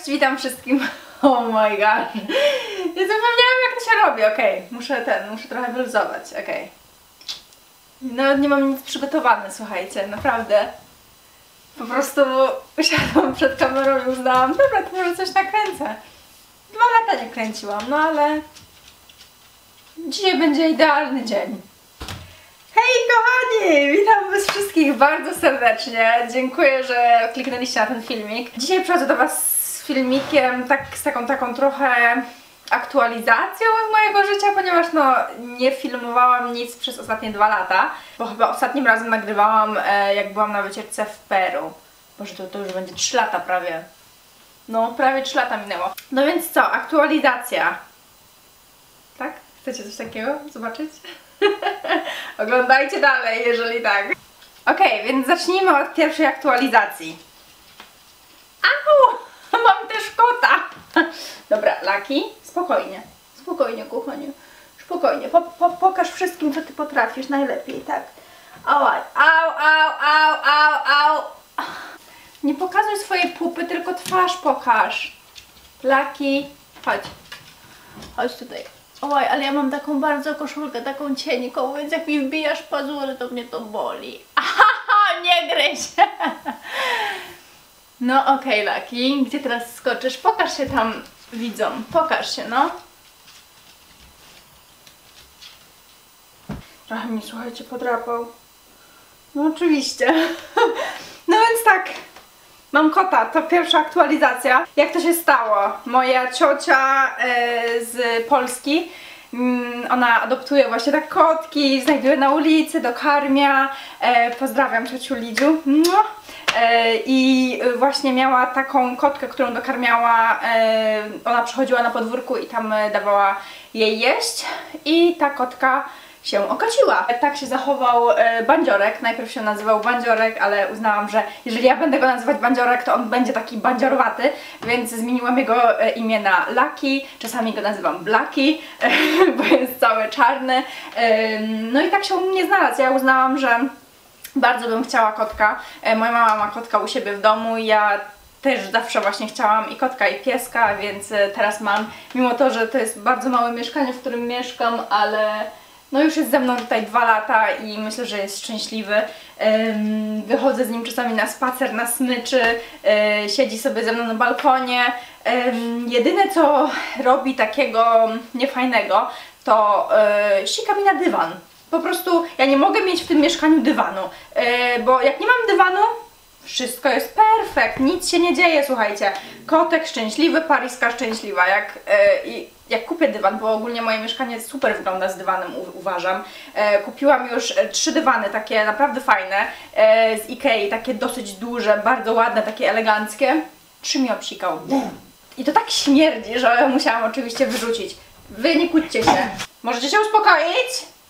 Cześć, witam wszystkim. Oh my god. Ja zapomniałam, jak to się robi. Okej, muszę trochę wyluzować. Okej. Nawet nie mam nic przygotowane, słuchajcie, naprawdę. Po prostu usiadłam przed kamerą i uznałam, dobra, to może coś nakręcę. 2 lata nie kręciłam, no ale dzisiaj będzie idealny dzień. Hej kochani! Witam was wszystkich bardzo serdecznie. Dziękuję, że kliknęliście na ten filmik. Dzisiaj przychodzę do was z filmikiem, z taką trochę aktualizacją mojego życia, ponieważ no nie filmowałam nic przez ostatnie 2 lata, bo chyba ostatnim razem nagrywałam jak byłam na wycieczce w Peru. Boże, to już będzie 3 lata prawie. No, prawie 3 lata minęło. No więc co, aktualizacja. Tak? Chcecie coś takiego zobaczyć? Oglądajcie dalej, jeżeli tak. Okej, więc zacznijmy od pierwszej aktualizacji. Au! Mam też kota! Dobra, Lucky, spokojnie. Spokojnie, kochanie. Spokojnie. Pokaż wszystkim, co ty potrafisz najlepiej, tak? Au, au. Nie pokazuj swojej pupy, tylko twarz pokaż. Lucky, chodź. Chodź tutaj. Oj, ale ja mam taką bardzo koszulkę, taką cienką, więc jak mi wbijasz pazury, to mnie to boli. Aha, nie gryź! No okej, Lucky, gdzie teraz skoczysz? Pokaż się tam widzom, pokaż się, no. Trochę mnie, słuchajcie, podrapał. No oczywiście. No więc tak, mam kota, to pierwsza aktualizacja. Jak to się stało? Moja ciocia z Polski, ona adoptuje właśnie tak kotki, znajduje na ulicy, dokarmia. Pozdrawiam ciociu Lidziu. I właśnie miała taką kotkę, którą dokarmiała, ona przychodziła na podwórku i tam dawała jej jeść i ta kotka się okociła. Tak się zachował bandziorek. Najpierw się nazywał bandziorek, ale uznałam, że jeżeli ja będę go nazywać bandziorek, to on będzie taki bandziorowaty, więc zmieniłam jego imię na Lucky. Czasami go nazywam Blacky, bo jest cały czarny. No i tak się u mnie znalazł. Ja uznałam, że bardzo bym chciała kotka. Moja mama ma kotka u siebie w domu i ja też zawsze właśnie chciałam i kotka, i pieska, więc teraz mam. Mimo to, że to jest bardzo małe mieszkanie, w którym mieszkam, ale no już jest ze mną tutaj 2 lata i myślę, że jest szczęśliwy. Wychodzę z nim czasami na spacer, na smyczy, siedzi sobie ze mną na balkonie. Jedyne co robi takiego niefajnego, to sika mi na dywan. Po prostu ja nie mogę mieć w tym mieszkaniu dywanu, bo jak nie mam dywanu, wszystko jest perfekt, nic się nie dzieje, słuchajcie. Kotek szczęśliwy, Paryska szczęśliwa. Jak kupię dywan, bo ogólnie moje mieszkanie super wygląda z dywanem, uważam. Kupiłam już 3 dywany, takie naprawdę fajne, z Ikei, takie dosyć duże, bardzo ładne, takie eleganckie. 3 mi obsikał. I to tak śmierdzi, że musiałam oczywiście wyrzucić. Wy nie kłóćcie się. Możecie się uspokoić?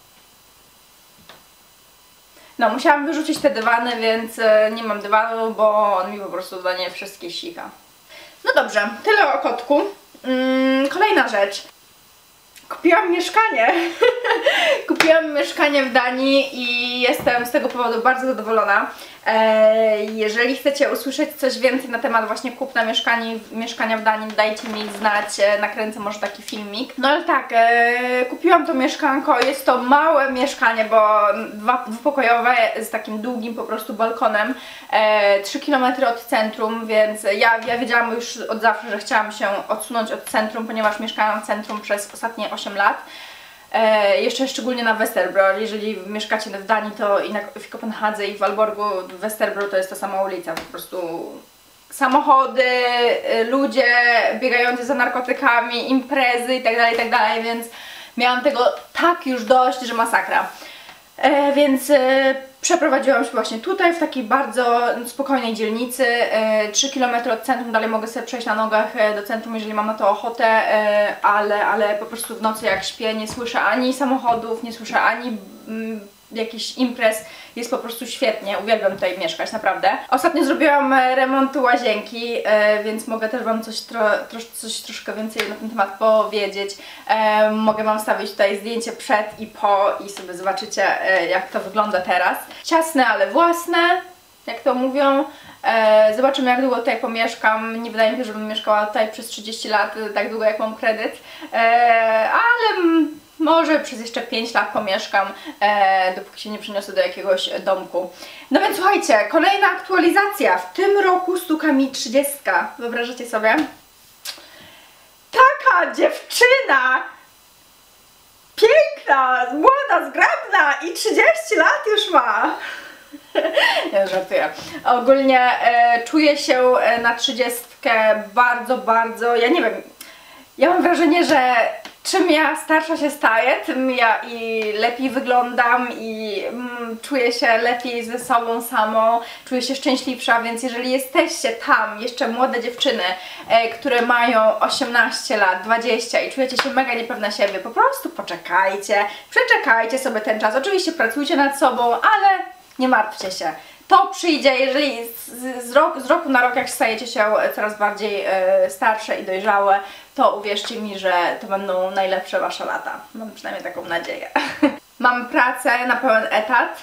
No, musiałam wyrzucić te dywany, więc nie mam dywanu, bo on mi po prostu za nie wszystkie sika. No dobrze, tyle o kotku. Kolejna rzecz. Kupiłam mieszkanie. Kupiłam mieszkanie w Danii i jestem z tego powodu bardzo zadowolona. Jeżeli chcecie usłyszeć coś więcej na temat właśnie kupna mieszkania w Danii, dajcie mi znać, nakręcę może taki filmik. No ale tak, kupiłam to mieszkanko, jest to małe mieszkanie, bo dwupokojowe z takim długim po prostu balkonem, 3 km od centrum, więc ja wiedziałam już od zawsze, że chciałam się odsunąć od centrum, ponieważ mieszkałam w centrum przez ostatnie 8 lat. Jeszcze szczególnie na Vesterbro. Jeżeli mieszkacie w Danii, to i w Kopenhadze i w Aalborgu, w Vesterbro to jest ta sama ulica, po prostu samochody, ludzie biegający za narkotykami, imprezy itd., więc miałam tego tak już dość, że masakra. Więc przeprowadziłam się właśnie tutaj, w takiej bardzo spokojnej dzielnicy, 3 km od centrum, dalej mogę sobie przejść na nogach do centrum, jeżeli mam na to ochotę, ale po prostu w nocy jak śpię nie słyszę ani samochodów, nie słyszę ani jakichś imprez, jest po prostu świetnie, uwielbiam tutaj mieszkać, naprawdę. Ostatnio zrobiłam remont łazienki, więc mogę też wam coś troszkę więcej na ten temat powiedzieć. Mogę wam wstawić tutaj zdjęcie przed i po i sobie zobaczycie, jak to wygląda teraz. Ciasne, ale własne, jak to mówią. Zobaczymy, jak długo tutaj pomieszkam. Nie wydaje mi się, żebym mieszkała tutaj przez 30 lat, tak długo jak mam kredyt, ale może przez jeszcze 5 lat pomieszkam, dopóki się nie przeniosę do jakiegoś domku. No więc słuchajcie, kolejna aktualizacja. W tym roku stuka mi 30. Wyobrażacie sobie? Taka dziewczyna! Piękna, młoda, zgrabna i 30 lat już ma! Ja żartuję. Ogólnie czuję się na 30 bardzo, ja nie wiem, ja mam wrażenie, że czym ja starsza się staję, tym ja i lepiej wyglądam i czuję się lepiej ze sobą samą, czuję się szczęśliwsza, więc jeżeli jesteście tam, jeszcze młode dziewczyny, które mają 18 lat, 20 i czujecie się mega niepewne siebie, po prostu poczekajcie, przeczekajcie sobie ten czas, oczywiście pracujcie nad sobą, ale nie martwcie się. To przyjdzie, jeżeli z roku na rok, jak stajecie się coraz bardziej starsze i dojrzałe, to uwierzcie mi, że to będą najlepsze wasze lata. Mam przynajmniej taką nadzieję. Mam pracę na pełen etat.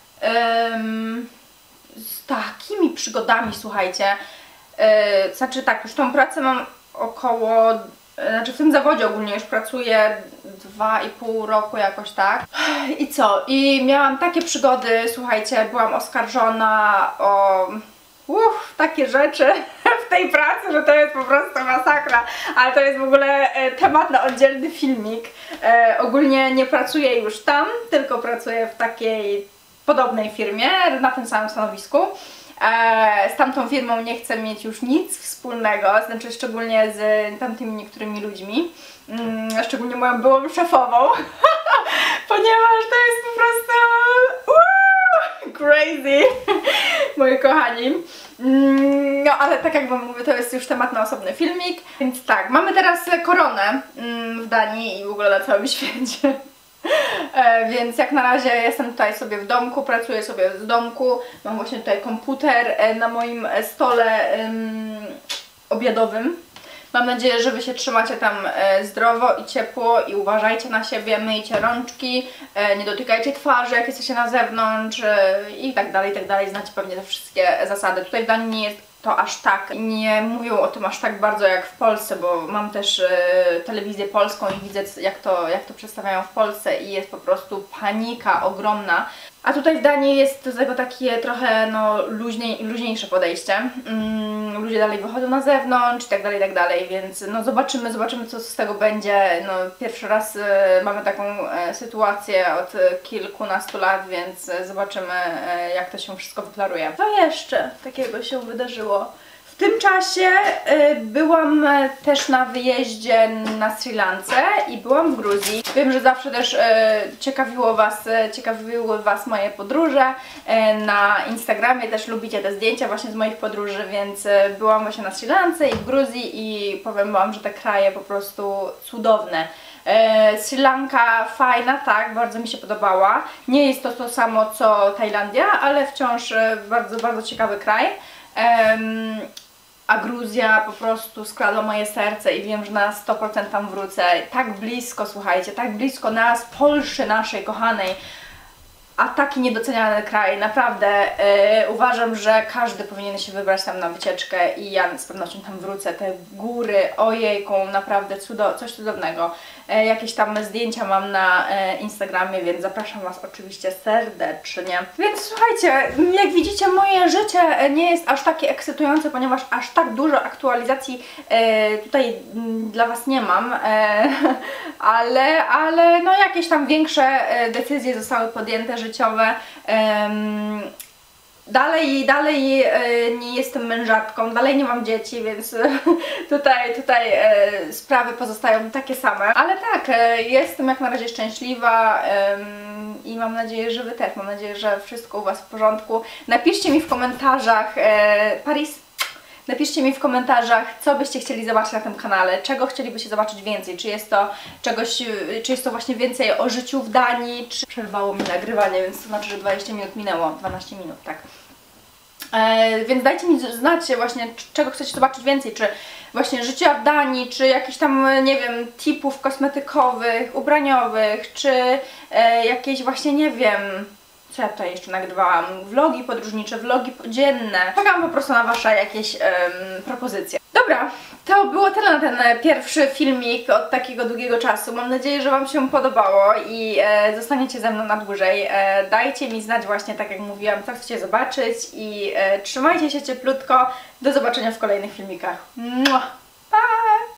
Z takimi przygodami, słuchajcie. Znaczy tak, już tą pracę mam około... Znaczy w tym zawodzie ogólnie już pracuję 2,5 roku jakoś tak. I co? I miałam takie przygody, słuchajcie, byłam oskarżona o takie rzeczy w tej pracy, że to jest po prostu masakra, ale to jest w ogóle temat na oddzielny filmik. Ogólnie nie pracuję już tam, tylko pracuję w takiej podobnej firmie, na tym samym stanowisku. Z tamtą firmą nie chcę mieć już nic wspólnego, znaczy szczególnie z tamtymi niektórymi ludźmi, szczególnie moją byłą szefową, ponieważ to jest po prostu crazy, moi kochani. No ale tak jak wam mówię, to jest już temat na osobny filmik, więc tak, mamy teraz koronę w Danii i w ogóle na całym świecie. Więc jak na razie jestem tutaj sobie w domku, pracuję sobie z domku, mam właśnie tutaj komputer na moim stole obiadowym. Mam nadzieję, że wy się trzymacie tam zdrowo i ciepło i uważajcie na siebie, myjcie rączki, nie dotykajcie twarzy, jak jesteście na zewnątrz i tak dalej, znacie pewnie te wszystkie zasady. Tutaj w Danii nie jest to aż tak, nie mówią o tym aż tak bardzo jak w Polsce, bo mam też telewizję polską i widzę jak to przedstawiają w Polsce i jest po prostu panika ogromna. A tutaj w Danii jest do tego takie trochę luźniejsze podejście. Ludzie dalej wychodzą na zewnątrz i tak dalej, więc no zobaczymy co z tego będzie. No, pierwszy raz mamy taką sytuację od kilkunastu lat, więc zobaczymy jak to się wszystko wyklaruje. Co jeszcze takiego się wydarzyło? W tym czasie byłam też na wyjeździe na Sri Lance i byłam w Gruzji. Wiem, że zawsze też ciekawiły Was moje podróże. Na Instagramie też lubicie te zdjęcia właśnie z moich podróży, więc byłam właśnie na Sri Lance i w Gruzji i powiem Wam, że te kraje po prostu cudowne. Sri Lanka fajna, tak, bardzo mi się podobała. Nie jest to samo co Tajlandia, ale wciąż bardzo ciekawy kraj. A Gruzja po prostu skradła moje serce i wiem, że na 100% tam wrócę. Tak blisko, słuchajcie, tak blisko nas, Polszy naszej kochanej. A taki niedoceniany kraj, naprawdę uważam, że każdy powinien się wybrać tam na wycieczkę i ja z pewnością tam wrócę. Te góry, ojejku, naprawdę coś cudownego. Jakieś tam zdjęcia mam na Instagramie, więc zapraszam Was oczywiście serdecznie. Więc słuchajcie, jak widzicie, moje życie nie jest aż takie ekscytujące, ponieważ aż tak dużo aktualizacji tutaj dla Was nie mam, ale no jakieś tam większe decyzje zostały podjęte życiowe. Dalej nie jestem mężatką, dalej nie mam dzieci, więc tutaj sprawy pozostają takie same. Ale tak, jestem jak na razie szczęśliwa i mam nadzieję, że Wy też. Mam nadzieję, że wszystko u Was w porządku. Napiszcie mi w komentarzach, napiszcie mi w komentarzach, co byście chcieli zobaczyć na tym kanale, czego chcielibyście zobaczyć więcej, czy jest to właśnie więcej o życiu w Danii, czy przerwało mi nagrywanie, więc to znaczy, że 20 minut minęło, 12 minut, tak. Więc dajcie mi znać właśnie, czego chcecie zobaczyć więcej, czy właśnie życia w Danii, czy jakichś tam, nie wiem, tipów kosmetykowych, ubraniowych, czy jakieś właśnie, nie wiem, Co ja tutaj jeszcze nagrywałam? Vlogi podróżnicze, vlogi dzienne. Czekam po prostu na wasze jakieś propozycje. Dobra, to było tyle na ten pierwszy filmik od takiego długiego czasu. Mam nadzieję, że wam się podobało i zostaniecie ze mną na dłużej. Dajcie mi znać właśnie, tak jak mówiłam, co chcecie zobaczyć i trzymajcie się cieplutko. Do zobaczenia w kolejnych filmikach. Mua!